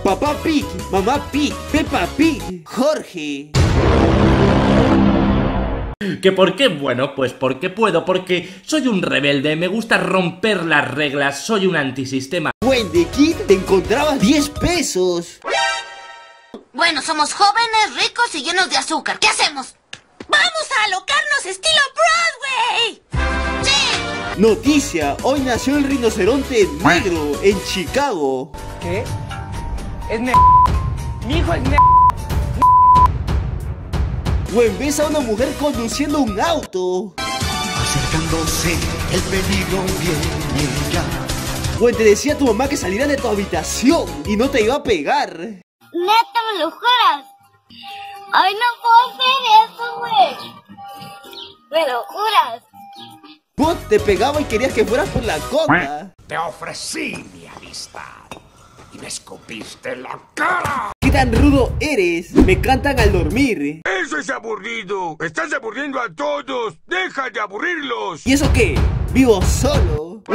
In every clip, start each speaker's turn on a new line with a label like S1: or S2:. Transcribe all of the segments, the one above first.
S1: Papá Pig, Mamá Pig, Peppa Pig, Jorge.
S2: ¿Que por qué? Bueno, pues porque puedo, porque soy un rebelde, me gusta romper las reglas, soy un antisistema.
S1: Wendy Kid, te encontrabas 10 pesos.
S3: Bueno, somos jóvenes, ricos y llenos de azúcar. ¿Qué hacemos? ¡Vamos a alocarnos estilo Broadway! ¡Sí!
S1: Noticia, hoy nació el rinoceronte negro en Chicago.
S4: ¿Qué? Es mi hijo es
S1: O ves a una mujer conduciendo un auto.
S5: Acercándose, el peligro viene ya.
S1: O te decía tu mamá que salieras de tu habitación y no te iba a pegar.
S6: Neta, ¿me lo juras? Ay, no puedo hacer eso, güey. ¿Me lo juras?
S1: Vos te pegaba y querías que fueras por la coca.
S5: Te ofrecí mi amistad y me escupiste en la cara.
S1: ¿Qué tan rudo eres? Me cantan al dormir.
S7: ¡Eso es aburrido! ¡Estás aburriendo a todos! ¡Deja de aburrirlos!
S1: ¿Y eso qué? Vivo solo.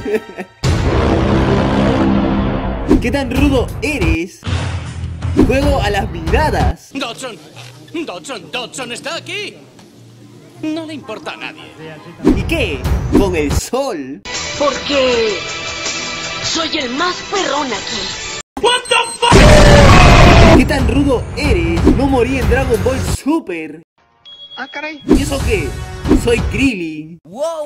S1: ¿Qué tan rudo eres? Juego a las miradas.
S8: Dodson está aquí. No le importa a nadie.
S1: ¿Y qué? Con el sol.
S9: Porque soy el más perrón aquí.
S2: What the fuck?
S1: ¿Qué tan rudo eres? No morí en Dragon Ball Super.
S4: Ah, caray.
S1: ¿Y eso qué? Soy Krillin.
S4: Wow.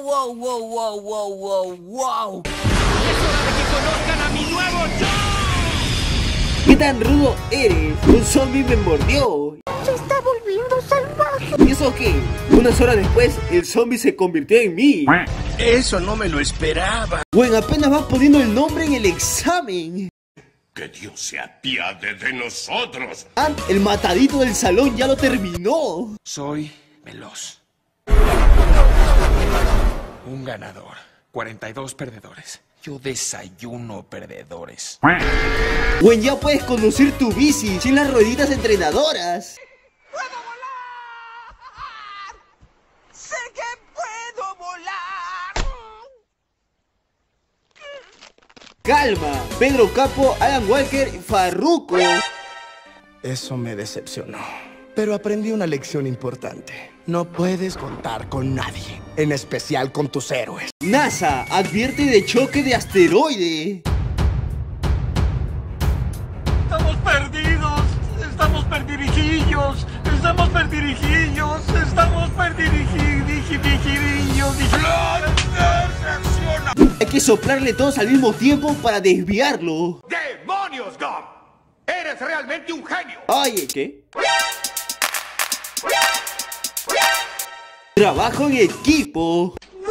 S4: Es hora de que conozcan a mi nuevo yo.
S1: ¿Qué tan rudo eres? Un zombie me mordió.
S6: Se está volviendo salvaje.
S1: ¿Y eso qué? Unas horas después, el zombie se convirtió en mí.
S7: Eso no me lo esperaba.
S1: Bueno, apenas vas poniendo el nombre en el examen.
S7: Que Dios se apiade de nosotros.
S1: Ant, el matadito del salón, ya lo terminó.
S5: Soy veloz. Un ganador. 42 perdedores. Yo desayuno perdedores.
S1: Bueno, ya puedes conducir tu bici sin las rueditas entrenadoras.
S4: ¡Puedo volar! ¡Sé que puedo volar!
S1: Calma, Pedro Capo, Alan Walker y Farruko.
S10: Eso me decepcionó. Pero aprendí una lección importante. No puedes contar con nadie, en especial con tus héroes.
S1: NASA advierte de choque de asteroide.
S7: Estamos perdidos. Estamos perdirijillos. Estamos perdirijillos. Estamos perdirijillos.
S1: Hay que soplarle todos al mismo tiempo para desviarlo.
S7: ¡Demonios, Gum! ¡Eres realmente un genio!
S1: Ay, ¿qué? Trabajo en equipo.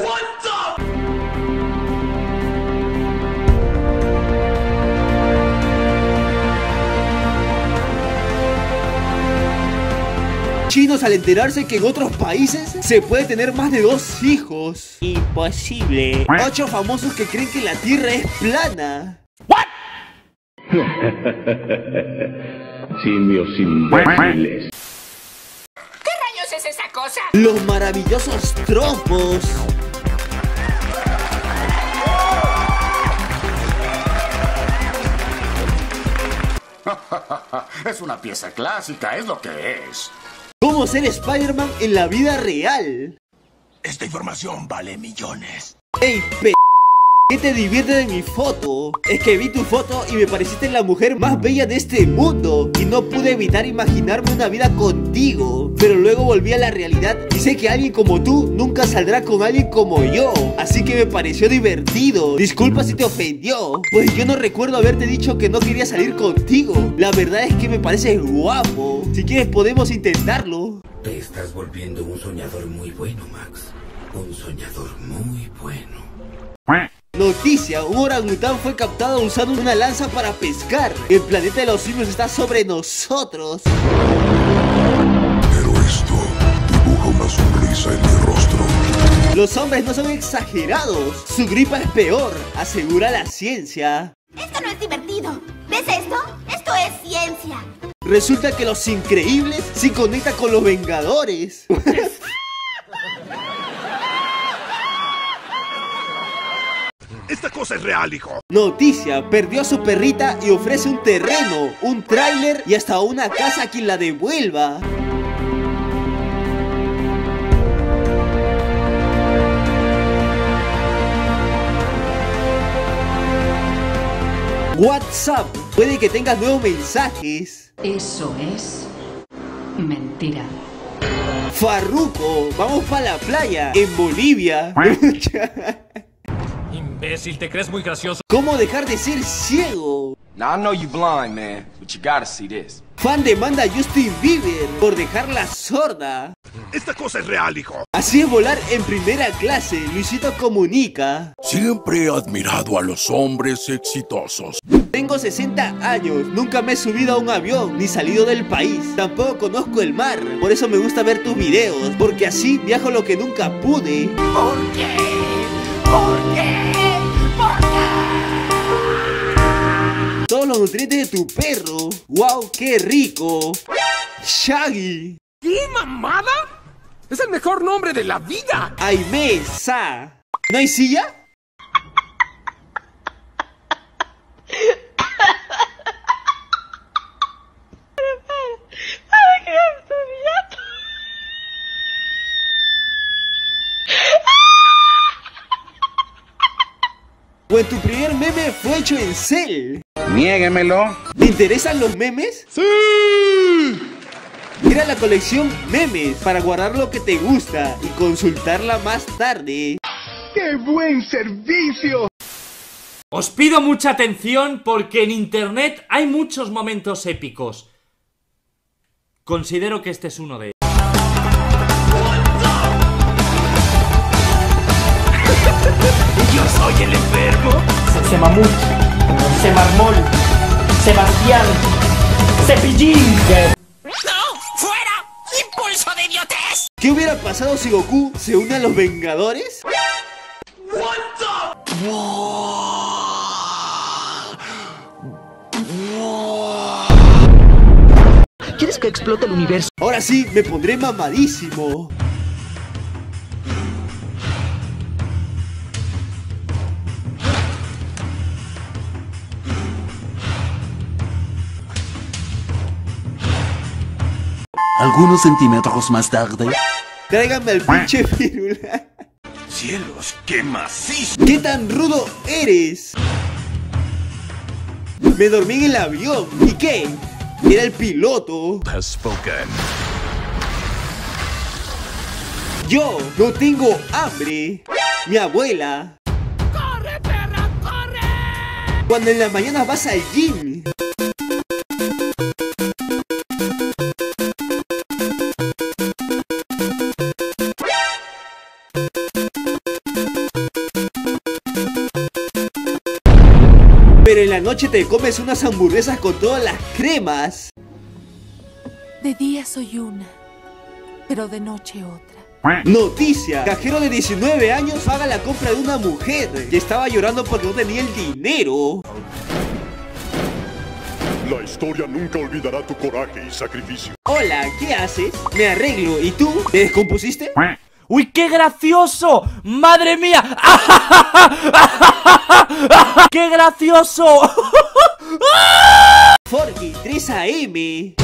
S1: Chinos al enterarse que en otros países se puede tener más de 2 hijos. Imposible. 8 famosos que creen que la Tierra es plana.
S11: Simios imbéciles.
S9: ¿Qué rayos es esa cosa?
S1: Los maravillosos trompos.
S5: Es una pieza clásica, es lo que es.
S1: ¿Cómo ser Spider-Man en la vida real?
S7: Esta información vale millones.
S1: ¡Ey, ¿qué te divierte de mi foto? Es que vi tu foto y me pareciste la mujer más bella de este mundo y no pude evitar imaginarme una vida contigo. Pero luego volví a la realidad y sé que alguien como tú nunca saldrá con alguien como yo. Así que me pareció divertido. Disculpa si te ofendió, pues yo no recuerdo haberte dicho que no quería salir contigo. La verdad es que me pareces guapo. Si quieres podemos intentarlo.
S12: Te estás volviendo un soñador muy bueno, Max. Un soñador muy bueno.
S1: Noticia, un orangután fue captado usando una lanza para pescar. El planeta de los simios está sobre nosotros.
S13: Pero esto dibuja una sonrisa en mi rostro.
S1: Los hombres no son exagerados. Su gripa es peor, asegura la ciencia.
S3: Esto no es divertido. ¿Ves esto? Esto es ciencia.
S1: Resulta que los increíbles sí conectan con los vengadores.
S7: Está Esta cosa es real, hijo.
S1: Noticia, perdió a su perrita y ofrece un terreno, un tráiler y hasta una casa a quien la devuelva. WhatsApp, puede que tengas nuevos mensajes.
S14: Eso es mentira.
S1: Farruko, vamos para la playa, en Bolivia.
S15: Imbécil, ¿te crees muy gracioso?
S1: ¿Cómo dejar de ser ciego?
S16: Now I know you blind, man, but you gotta see this.
S1: Fan demanda a Justin Bieber por dejarla sorda.
S7: Esta cosa es real, hijo.
S1: Así es volar en primera clase, Luisito Comunica.
S13: Siempre he admirado a los hombres exitosos.
S1: Tengo 60 años, nunca me he subido a un avión ni salido del país. Tampoco conozco el mar, por eso me gusta ver tus videos, porque así viajo lo que nunca pude.
S5: ¿Por qué? ¿Por qué? ¿Por qué?
S1: Todos los nutrientes de tu perro. ¡Wow, qué rico! Shaggy.
S5: ¿Qué mamada? Es el mejor nombre de la vida.
S1: Aimee Sa. ¿No hay silla? O en tu primer meme fue hecho en Cell.
S17: Niéguemelo.
S1: ¿Te interesan los memes?
S17: ¡Sí!
S1: Crea la colección Memes para guardar lo que te gusta y consultarla más tarde.
S10: ¡Qué buen servicio!
S2: Os pido mucha atención porque en internet hay muchos momentos épicos. Considero que este es uno de ellos.
S5: Yo soy el enfermo.
S4: Mamut, Marmol, Sebastián, Cepillín.
S5: ¡No! ¡Fuera! ¡Impulso de idiotez!
S1: ¿Qué hubiera pasado si Goku se une a los Vengadores?
S4: ¿Quieres que explote el universo?
S1: Ahora sí, me pondré mamadísimo.
S12: Algunos centímetros más tarde.
S1: Tráiganme al pinche Firula.
S7: Cielos, qué macizo.
S1: ¿Qué tan rudo eres? Me dormí en el avión. ¿Y qué? Era el piloto.
S7: Has spoken.
S1: Yo no tengo hambre. Mi abuela.
S5: ¡Corre, perra, corre!
S1: Cuando en las mañanas vas al gym. Pero en la noche te comes unas hamburguesas con todas las cremas.
S18: De día soy una, pero de noche otra.
S1: Noticia, cajero de 19 años paga la compra de una mujer que estaba llorando porque no tenía el dinero.
S13: La historia nunca olvidará tu coraje y sacrificio.
S1: Hola, ¿qué haces? Me arreglo, ¿y tú? ¿Te descompusiste?
S2: ¡Uy, qué gracioso! ¡Madre mía! ¡Qué gracioso!
S1: Forky, 3 AM.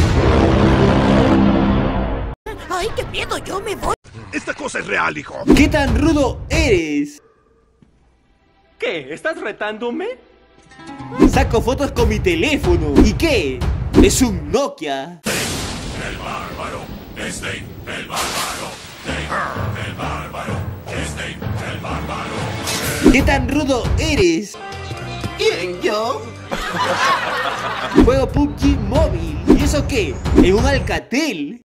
S5: ¡Ay, qué miedo! ¡Yo me voy!
S7: Esta cosa es real, hijo.
S1: ¿Qué tan rudo eres?
S4: ¿Qué? ¿Estás retándome?
S1: Saco fotos con mi teléfono. ¿Y qué? Es un Nokia.
S13: El bárbaro, es Dave, el bárbaro. Dave, el bárbaro, es Dave, el bárbaro.
S1: ¿Qué tan rudo eres?
S5: ¿Quién, yo?
S1: Juego PUBG móvil. ¿Y eso qué? En un Alcatel.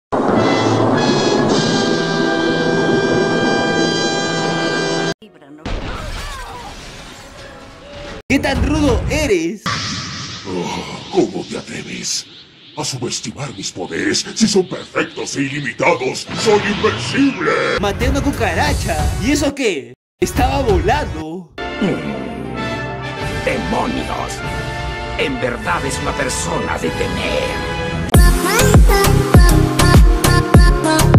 S1: ¿Qué tan rudo eres?
S13: Oh, ¿cómo te atreves a subestimar mis poderes si son perfectos e ilimitados? ¡Soy invencible!
S1: Maté a una cucaracha. ¿Y eso qué? Estaba volando.
S5: ¡Demonios! En verdad es una persona de temer.